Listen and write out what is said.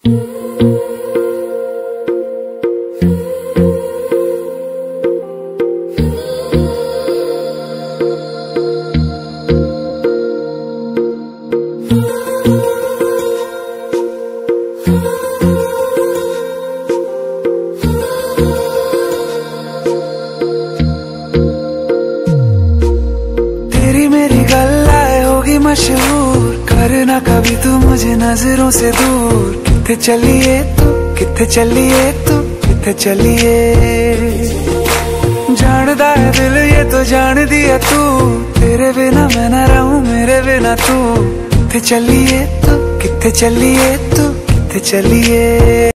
मशहूर करना कभी तू मुझे नजरों से दूर। किथे चलिए तू, किथे चलिए तू, किथे चलिए। जानदा है दिल ये तो जान दिया तू, तेरे बिना मैं ना रहूं मेरे बिना तू। किथे चलिए तू, किथे चलिए तू, किथे चलिए।